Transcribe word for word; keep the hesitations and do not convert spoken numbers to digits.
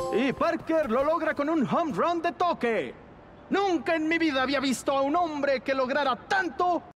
Y Parker lo logra con un home run de toque. Nunca en mi vida había visto a un hombre que lograra tanto